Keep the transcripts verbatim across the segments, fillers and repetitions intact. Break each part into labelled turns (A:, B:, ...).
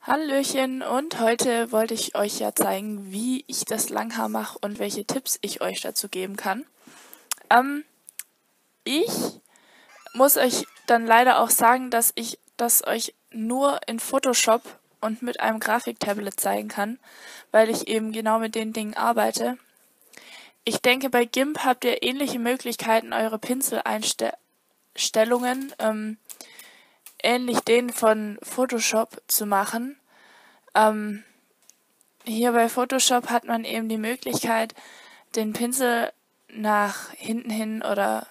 A: Hallöchen, und heute wollte ich euch ja zeigen, wie ich das Langhaar mache und welche Tipps ich euch dazu geben kann. Ähm, ich muss euch dann leider auch sagen, dass ich das euch nur in Photoshop und mit einem Grafiktablet zeigen kann, weil ich eben genau mit den Dingen arbeite. Ich denke, bei GIMP habt ihr ähnliche Möglichkeiten, eure Pinseleinstellungen ähm, ähnlich denen von Photoshop zu machen. Ähm, hier bei Photoshop hat man eben die Möglichkeit, den Pinsel nach hinten hin oder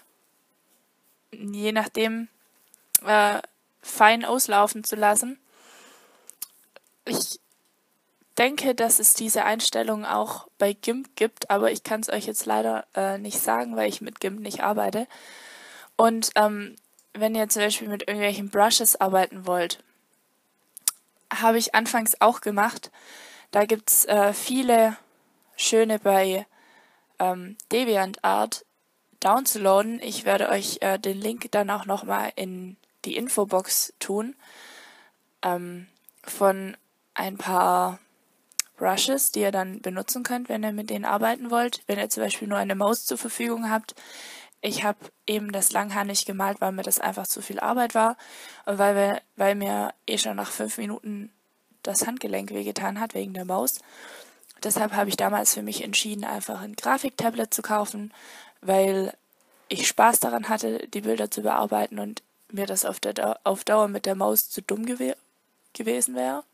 A: je nachdem äh, fein auslaufen zu lassen. Ich denke, dass es diese Einstellung auch bei GIMP gibt, aber ich kann es euch jetzt leider äh, nicht sagen, weil ich mit GIMP nicht arbeite. Und ähm, wenn ihr zum Beispiel mit irgendwelchen Brushes arbeiten wollt, habe ich anfangs auch gemacht. Da gibt es äh, viele schöne bei ähm, DeviantArt downzuladen. Ich werde euch äh, den Link dann auch nochmal in die Infobox tun ähm, von ein paar Brushes, die ihr dann benutzen könnt, wenn ihr mit denen arbeiten wollt. Wenn ihr zum Beispiel nur eine Maus zur Verfügung habt. Ich habe eben das Langhaar nicht gemalt, weil mir das einfach zu viel Arbeit war und weil, wir, weil mir eh schon nach fünf Minuten das Handgelenk wehgetan hat wegen der Maus. Deshalb habe ich damals für mich entschieden, einfach ein Grafiktablet zu kaufen, weil ich Spaß daran hatte, die Bilder zu bearbeiten und mir das auf, der Dau- auf Dauer mit der Maus zu dumm gew gewesen wäre.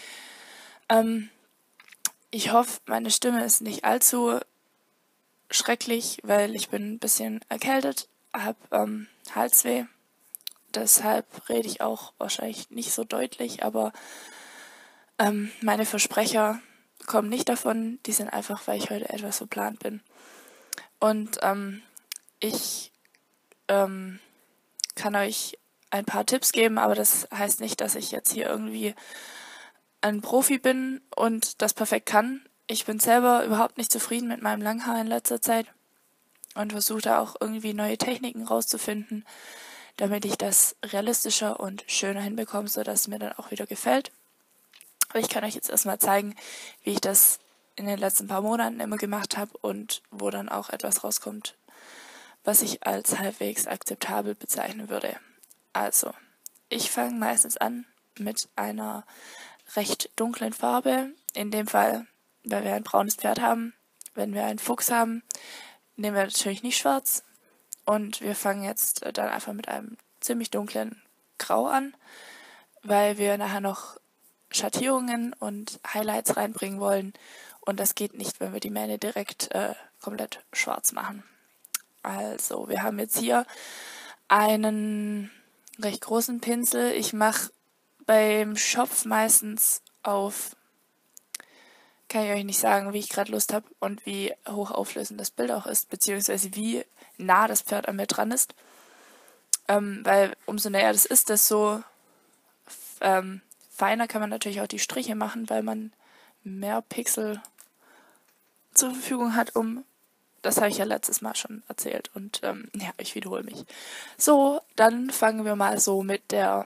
A: Ähm, ich hoffe, meine Stimme ist nicht allzu schrecklich, weil ich bin ein bisschen erkältet, habe ähm, Halsweh. Deshalb rede ich auch wahrscheinlich nicht so deutlich, aber ähm, meine Versprecher kommen nicht davon. Die sind einfach, weil ich heute etwas verplant bin. Und ähm, ich ähm, kann euch ein paar Tipps geben, aber das heißt nicht, dass ich jetzt hier irgendwie ein Profi bin und das perfekt kann. Ich bin selber überhaupt nicht zufrieden mit meinem Langhaar in letzter Zeit und versuche da auch irgendwie neue Techniken rauszufinden, damit ich das realistischer und schöner hinbekomme, sodass es mir dann auch wieder gefällt. Aber ich kann euch jetzt erstmal zeigen, wie ich das in den letzten paar Monaten immer gemacht habe und wo dann auch etwas rauskommt, was ich als halbwegs akzeptabel bezeichnen würde. Also, ich fange meistens an mit einer recht dunklen Farbe. In dem Fall, weil wir ein braunes Pferd haben. Wenn wir einen Fuchs haben, nehmen wir natürlich nicht schwarz. Und wir fangen jetzt dann einfach mit einem ziemlich dunklen Grau an, weil wir nachher noch Schattierungen und Highlights reinbringen wollen. Und das geht nicht, wenn wir die Mähne direkt äh, komplett schwarz machen. Also, wir haben jetzt hier einen recht großen Pinsel. Ich mache beim Schopf meistens auf, kann ich euch nicht sagen, wie ich gerade Lust habe und wie hochauflösend das Bild auch ist, beziehungsweise wie nah das Pferd an mir dran ist. Ähm, weil umso näher das ist, desto ähm, feiner kann man natürlich auch die Striche machen, weil man mehr Pixel zur Verfügung hat, um, das habe ich ja letztes Mal schon erzählt und ähm, ja, ich wiederhole mich. So, dann fangen wir mal so mit der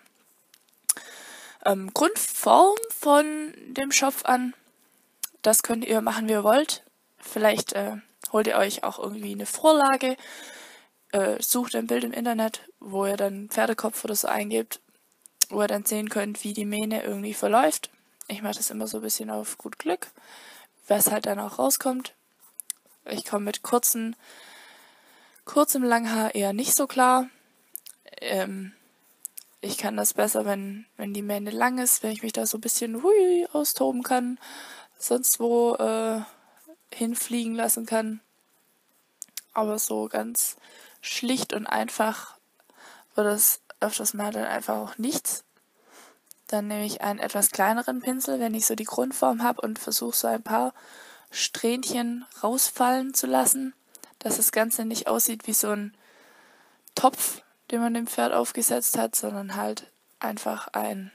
A: ähm, Grundform von dem Schopf an. Das könnt ihr machen, wie ihr wollt. Vielleicht äh, holt ihr euch auch irgendwie eine Vorlage, äh, sucht ein Bild im Internet, wo ihr dann Pferdekopf oder so eingebt, wo ihr dann sehen könnt, wie die Mähne irgendwie verläuft. Ich mache das immer so ein bisschen auf gut Glück, was halt dann auch rauskommt. Ich komme mit kurzen, kurzem Langhaar eher nicht so klar. Ähm, ich kann das besser, wenn, wenn die Mähne lang ist, wenn ich mich da so ein bisschen hui austoben kann, sonst wo äh, hinfliegen lassen kann. Aber so ganz schlicht und einfach wird es öfters mal dann einfach auch nichts. Dann nehme ich einen etwas kleineren Pinsel, wenn ich so die Grundform habe und versuche so ein paar Strähnchen rausfallen zu lassen, dass das Ganze nicht aussieht wie so ein Topf, den man dem Pferd aufgesetzt hat, sondern halt einfach ein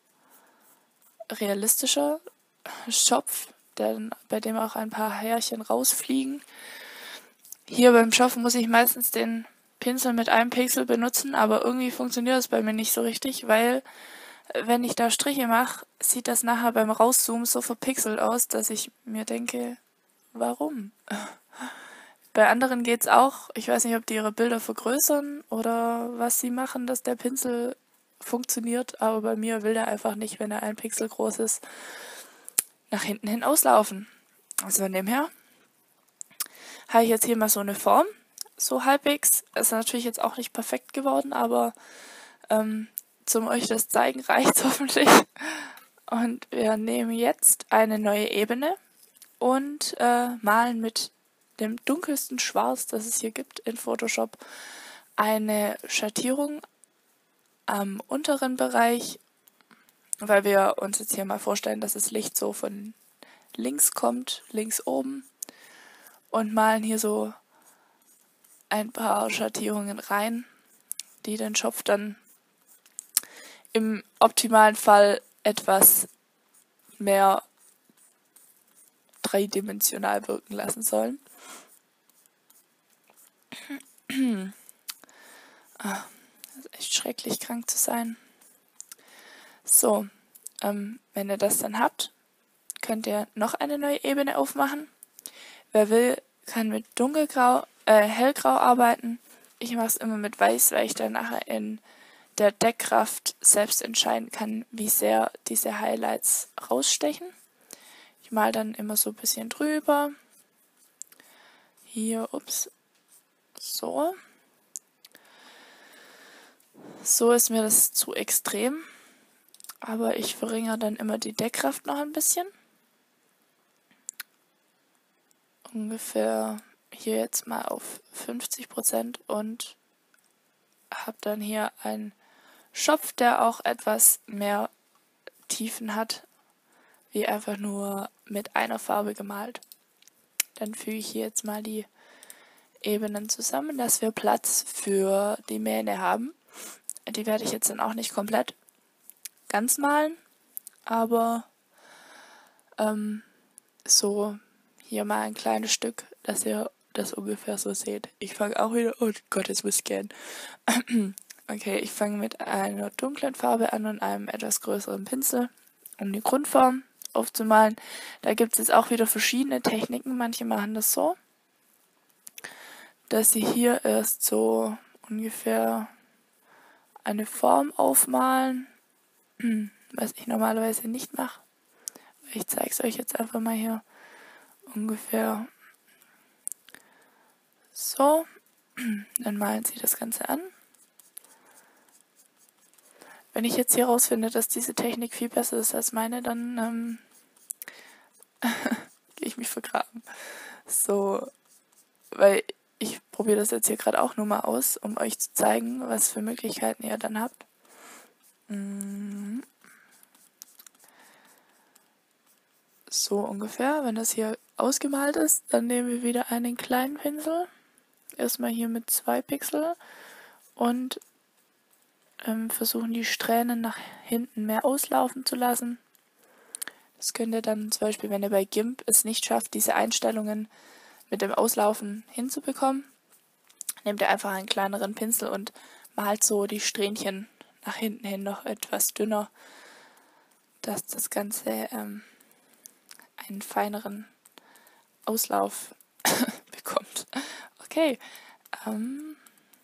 A: realistischer Schopf, der, bei dem auch ein paar Härchen rausfliegen. Hier beim Schopfen muss ich meistens den Pinsel mit einem Pixel benutzen, aber irgendwie funktioniert das bei mir nicht so richtig, weil wenn ich da Striche mache, sieht das nachher beim Rauszoomen so verpixelt aus, dass ich mir denke, warum? Bei anderen geht's auch. Ich weiß nicht, ob die ihre Bilder vergrößern oder was sie machen, dass der Pinsel funktioniert, aber bei mir will der einfach nicht, wenn er ein Pixel groß ist, nach hinten hin auslaufen. Also von dem her habe ich jetzt hier mal so eine Form, so halbwegs. Ist natürlich jetzt auch nicht perfekt geworden, aber ähm, zum euch das zeigen reicht hoffentlich. Und wir nehmen jetzt eine neue Ebene und äh, malen mit dem dunkelsten Schwarz, das es hier gibt in Photoshop, eine Schattierung am unteren Bereich, weil wir uns jetzt hier mal vorstellen, dass das Licht so von links kommt, links oben, und malen hier so ein paar Schattierungen rein, die den Schopf dann im optimalen Fall etwas mehr dreidimensional wirken lassen sollen. Ah, das ist echt schrecklich, krank zu sein. So, ähm, wenn ihr das dann habt, könnt ihr noch eine neue Ebene aufmachen. Wer will, kann mit dunkelgrau, äh, hellgrau arbeiten. Ich mache es immer mit weiß, weil ich dann nachher in der Deckkraft selbst entscheiden kann, wie sehr diese Highlights rausstechen. Ich male dann immer so ein bisschen drüber. Hier, ups, so. So ist mir das zu extrem, aber ich verringere dann immer die Deckkraft noch ein bisschen. Ungefähr hier jetzt mal auf fünfzig Prozent und habe dann hier einen Schopf, der auch etwas mehr Tiefen hat, wie einfach nur mit einer Farbe gemalt. Dann füge ich hier jetzt mal die Ebenen zusammen, dass wir Platz für die Mähne haben. Die werde ich jetzt dann auch nicht komplett ganz malen, aber ähm, so hier mal ein kleines Stück, dass ihr das ungefähr so seht. Ich fange auch wieder, oh Gott, es muss gehen. Okay, ich fange mit einer dunklen Farbe an und einem etwas größeren Pinsel, um die Grundform aufzumalen. Da gibt es jetzt auch wieder verschiedene Techniken. Manche machen das so, dass sie hier erst so ungefähr eine Form aufmalen, was ich normalerweise nicht mache. Ich zeige es euch jetzt einfach mal hier ungefähr so. Dann malen sie das Ganze an. Wenn ich jetzt hier rausfinde, dass diese Technik viel besser ist als meine, dann ähm, gehe ich mich vergraben. So, weil ich probiere das jetzt hier gerade auch nur mal aus, um euch zu zeigen, was für Möglichkeiten ihr dann habt. So ungefähr, wenn das hier ausgemalt ist, dann nehmen wir wieder einen kleinen Pinsel. Erstmal hier mit zwei Pixel und ähm, versuchen die Strähnen nach hinten mehr auslaufen zu lassen. Das könnt ihr dann zum Beispiel, wenn ihr bei GIMP es nicht schafft, diese Einstellungen mit dem Auslaufen hinzubekommen, nehmt ihr einfach einen kleineren Pinsel und malt so die Strähnchen nach hinten hin noch etwas dünner, dass das Ganze ähm, einen feineren Auslauf bekommt. Okay, ähm,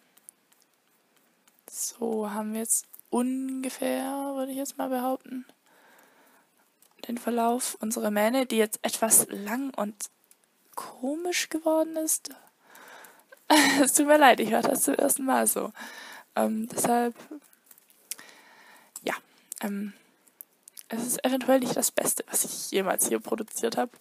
A: so haben wir jetzt ungefähr, würde ich jetzt mal behaupten, den Verlauf unserer Mähne, die jetzt etwas lang und komisch geworden ist. Es tut mir leid, ich war das zum ersten Mal so. Ähm, deshalb, ja, ähm, es ist eventuell nicht das Beste, was ich jemals hier produziert habe.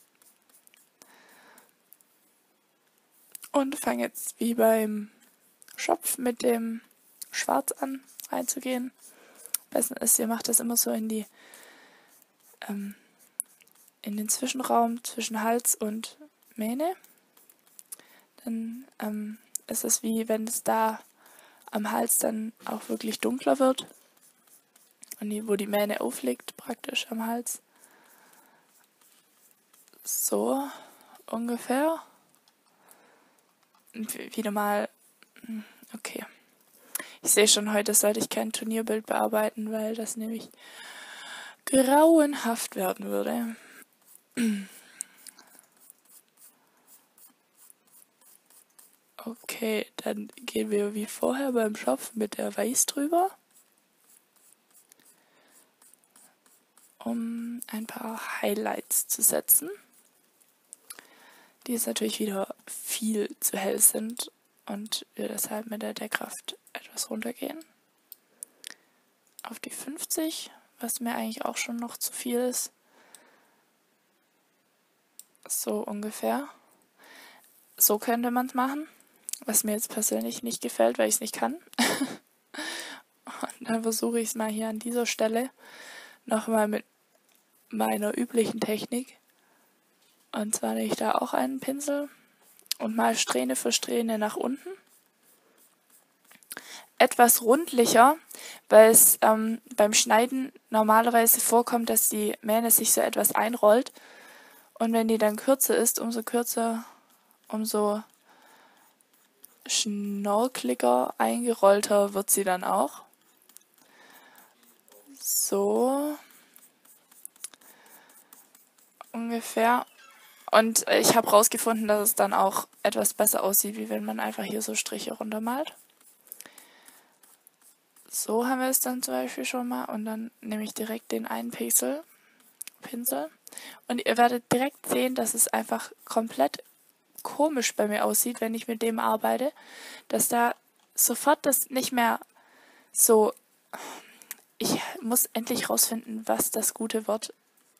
A: Und fange jetzt wie beim Schopf mit dem Schwarz an, reinzugehen. Am besten ist, ihr macht das immer so in die, ähm, in den Zwischenraum zwischen Hals und Mähne. Dann ähm, ist es wie, wenn es da am Hals dann auch wirklich dunkler wird. Und die, wo die Mähne aufliegt, praktisch am Hals. So ungefähr. Und wieder mal, okay. Ich sehe schon, heute sollte ich kein Turnierbild bearbeiten, weil das nämlich grauenhaft werden würde. Okay, dann gehen wir wie vorher beim Schopf mit der Weiß drüber, um ein paar Highlights zu setzen, die jetzt natürlich wieder viel zu hell sind und wir deshalb mit der Deckkraft etwas runtergehen. Auf die fünfzig, was mir eigentlich auch schon noch zu viel ist. So ungefähr. So könnte man es machen. Was mir jetzt persönlich nicht gefällt, weil ich es nicht kann. Und dann versuche ich es mal hier an dieser Stelle nochmal mit meiner üblichen Technik. Und zwar nehme ich da auch einen Pinsel und mal Strähne für Strähne nach unten. Etwas rundlicher, weil es ähm, beim Schneiden normalerweise vorkommt, dass die Mähne sich so etwas einrollt. Und wenn die dann kürzer ist, umso kürzer, umso schnorkeliger, eingerollter wird sie dann auch. So. Ungefähr. Und ich habe rausgefunden, dass es dann auch etwas besser aussieht, wie wenn man einfach hier so Striche runtermalt. So haben wir es dann zum Beispiel schon mal. Und dann nehme ich direkt den einen Pixel, Pinsel. Und ihr werdet direkt sehen, dass es einfach komplett komisch bei mir aussieht, wenn ich mit dem arbeite, dass da sofort das nicht mehr so, ich muss endlich rausfinden, was das gute Wort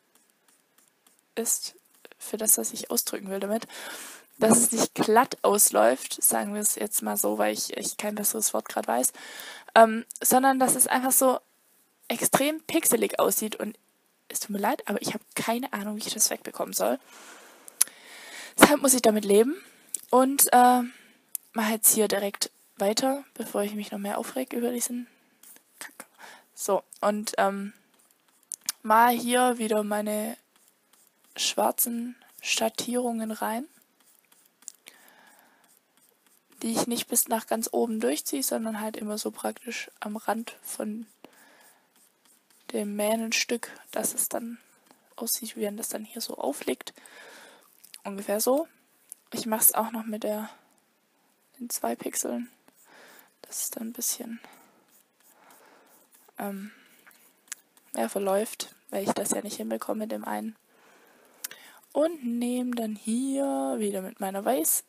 A: ist, für das, was ich ausdrücken will damit, dass es nicht glatt ausläuft, sagen wir es jetzt mal so, weil ich, ich kein besseres Wort gerade weiß, ähm, sondern dass es einfach so extrem pixelig aussieht und es tut mir leid, aber ich habe keine Ahnung, wie ich das wegbekommen soll. Deshalb muss ich damit leben und äh, mache jetzt hier direkt weiter, bevor ich mich noch mehr aufreg über diesen Kack. So, und ähm, mal hier wieder meine schwarzen Schattierungen rein, die ich nicht bis nach ganz oben durchziehe, sondern halt immer so praktisch am Rand von dem Mähnenstück, dass es dann aussieht, wie wenn das dann hier so aufliegt. Ungefähr so. Ich mache es auch noch mit der den zwei Pixeln, dass es dann ein bisschen ähm, mehr verläuft, weil ich das ja nicht hinbekomme mit dem einen. Und nehme dann hier wieder mit meiner Weiß.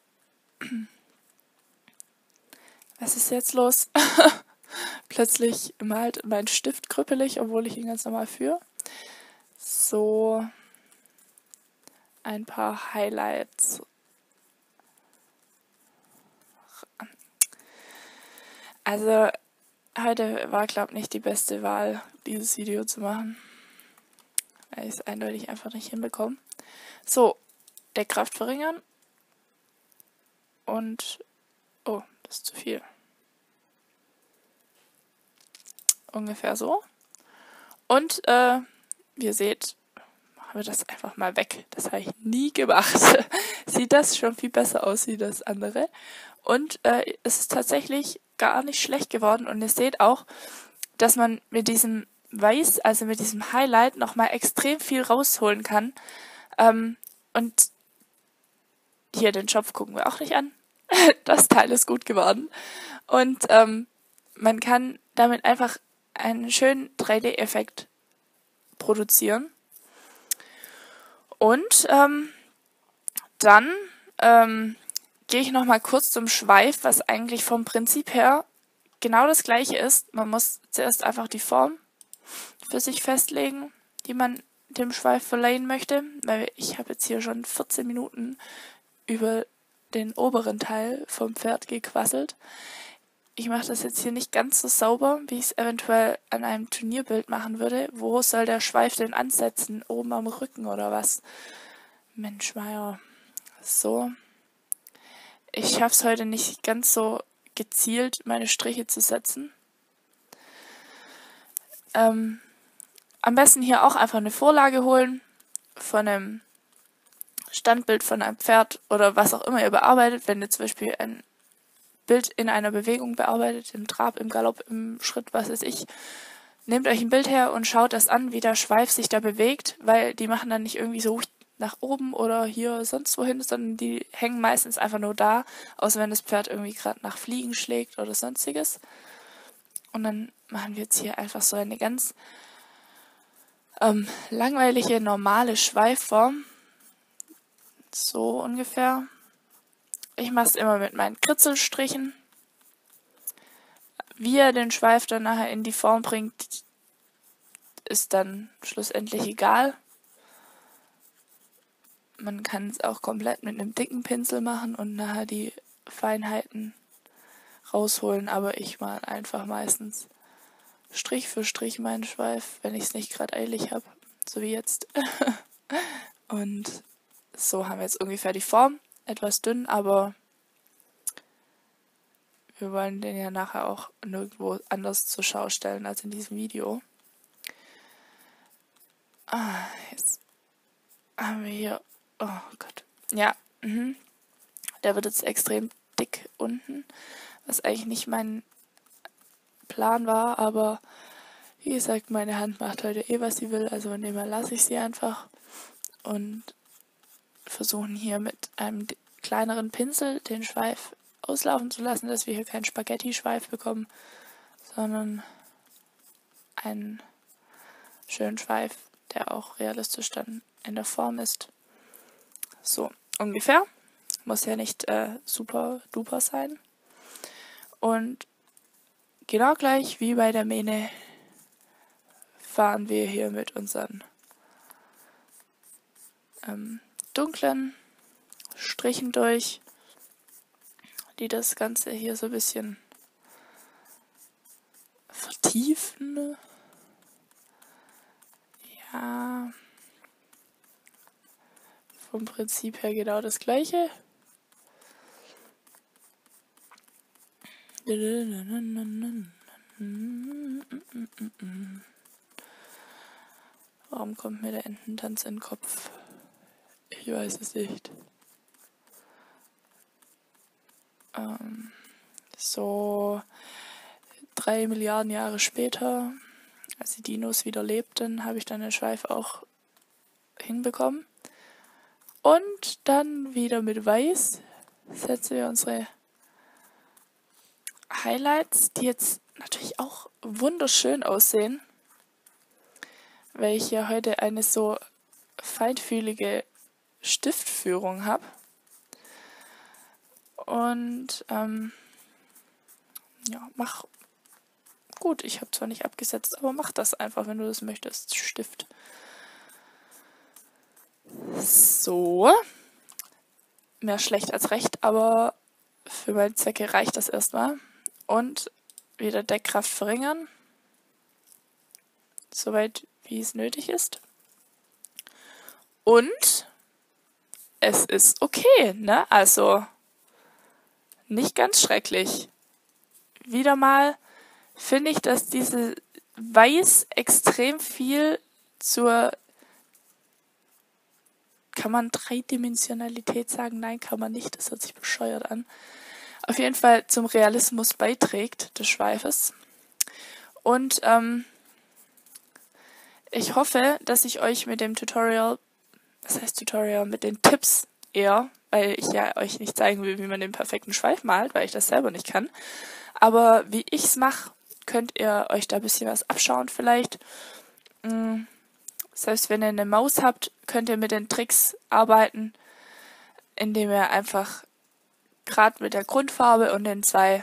A: Was ist jetzt los? Plötzlich malt mein Stift krüppelig, obwohl ich ihn ganz normal führe. So ein paar Highlights. Also heute war, glaube ich, nicht die beste Wahl, dieses Video zu machen, weil ich es eindeutig einfach nicht hinbekomme. So, Deckkraft verringern. Und, oh, das ist zu viel. Ungefähr so. Und, äh, wie ihr seht, machen wir das einfach mal weg. Das habe ich nie gemacht. Sieht das schon viel besser aus wie das andere. Und äh, es ist tatsächlich gar nicht schlecht geworden. Und ihr seht auch, dass man mit diesem Weiß, also mit diesem Highlight, nochmal extrem viel rausholen kann. Ähm, und hier den Schopf gucken wir auch nicht an. Das Teil ist gut geworden. Und ähm, man kann damit einfach einen schönen drei D-Effekt produzieren. Und ähm, dann ähm, gehe ich nochmal kurz zum Schweif, was eigentlich vom Prinzip her genau das gleiche ist. Man muss zuerst einfach die Form für sich festlegen, die man dem Schweif verleihen möchte, weil ich habe jetzt hier schon vierzehn Minuten über den oberen Teil vom Pferd gequasselt. Ich mache das jetzt hier nicht ganz so sauber, wie ich es eventuell an einem Turnierbild machen würde. Wo soll der Schweif denn ansetzen? Oben am Rücken oder was? Mensch, Meier. So. Ich schaffe es heute nicht ganz so gezielt, meine Striche zu setzen. Ähm, am besten hier auch einfach eine Vorlage holen von einem Standbild von einem Pferd oder was auch immer ihr bearbeitet. Wenn ihr zum Beispiel ein Bild in einer Bewegung bearbeitet, im Trab, im Galopp, im Schritt, was weiß ich. Nehmt euch ein Bild her und schaut das an, wie der Schweif sich da bewegt, weil die machen dann nicht irgendwie so nach oben oder hier sonst wohin, sondern die hängen meistens einfach nur da, außer wenn das Pferd irgendwie gerade nach Fliegen schlägt oder sonstiges. Und dann machen wir jetzt hier einfach so eine ganz ähm, langweilige, normale Schweifform. So ungefähr. Ich mache es immer mit meinen Kritzelstrichen. Wie er den Schweif dann nachher in die Form bringt, ist dann schlussendlich egal. Man kann es auch komplett mit einem dicken Pinsel machen und nachher die Feinheiten rausholen, aber ich mache einfach meistens Strich für Strich meinen Schweif, wenn ich es nicht gerade eilig habe, so wie jetzt. Und so haben wir jetzt ungefähr die Form, etwas dünn, aber wir wollen den ja nachher auch nirgendwo anders zur Schau stellen als in diesem Video. Ah, jetzt haben wir hier, oh Gott, ja, mhm. Der wird jetzt extrem dick unten, was eigentlich nicht mein Plan war, aber wie gesagt, meine Hand macht heute eh, was sie will, also von dem her lasse ich sie einfach und versuchen hier mit einem kleineren Pinsel den Schweif auslaufen zu lassen, dass wir hier keinen Spaghetti-Schweif bekommen, sondern einen schönen Schweif, der auch realistisch dann in der Form ist. So, ungefähr. Muss ja nicht äh, super duper sein. Und genau gleich wie bei der Mähne fahren wir hier mit unseren ähm, dunklen Strichen durch, die das Ganze hier so ein bisschen vertiefen. Ja, vom Prinzip her genau das gleiche. Warum kommt mir der Ententanz in den Kopf? Ich weiß es nicht. Ähm, so drei Milliarden Jahre später, als die Dinos wieder lebten, habe ich dann den Schweif auch hinbekommen. Und dann wieder mit Weiß setzen wir unsere Highlights, die jetzt natürlich auch wunderschön aussehen, weil ich ja heute eine so feinfühlige Stiftführung habe. Und ähm, ja, mach gut, ich habe zwar nicht abgesetzt, aber mach das einfach, wenn du das möchtest, Stift. So, mehr schlecht als recht, aber für meine Zwecke reicht das erstmal. Und wieder Deckkraft verringern, soweit wie es nötig ist. Und es ist okay, ne? Also nicht ganz schrecklich. Wieder mal finde ich, dass diese Weiß extrem viel zur, kann man Dreidimensionalität sagen? Nein, kann man nicht, das hört sich bescheuert an. Auf jeden Fall zum Realismus beiträgt des Schweifes. Und ähm, ich hoffe, dass ich euch mit dem Tutorial, was heißt Tutorial, mit den Tipps eher, weil ich ja euch nicht zeigen will, wie man den perfekten Schweif malt, weil ich das selber nicht kann. Aber wie ich es mache, könnt ihr euch da ein bisschen was abschauen vielleicht. Mhm. Selbst wenn ihr eine Maus habt, könnt ihr mit den Tricks arbeiten, indem ihr einfach gerade mit der Grundfarbe und den zwei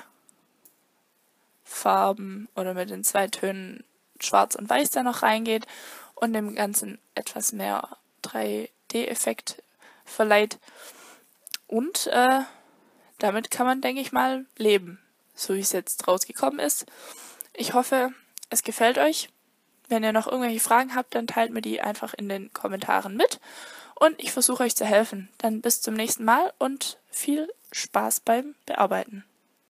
A: Farben oder mit den zwei Tönen Schwarz und Weiß da noch reingeht und dem Ganzen etwas mehr drei D-Effekt verleiht. Und äh, damit kann man, denke ich mal, leben, so wie es jetzt rausgekommen ist. Ich hoffe, es gefällt euch. Wenn ihr noch irgendwelche Fragen habt, dann teilt mir die einfach in den Kommentaren mit. Und ich versuche euch zu helfen. Dann bis zum nächsten Mal und viel Spaß beim Bearbeiten.